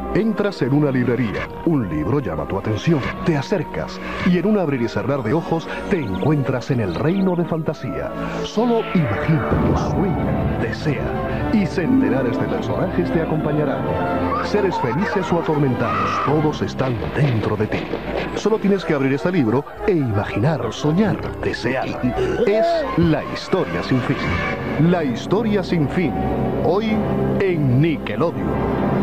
Entras en una librería, un libro llama tu atención, te acercas y en un abrir y cerrar de ojos te encuentras en el reino de fantasía. Solo imagina, sueña, desea y centenares de personajes te acompañarán. Seres felices o atormentados, todos están dentro de ti. Solo tienes que abrir este libro e imaginar, soñar, desear. Es La Historia Sin Fin. La Historia Sin Fin. Hoy en Nickelodeon.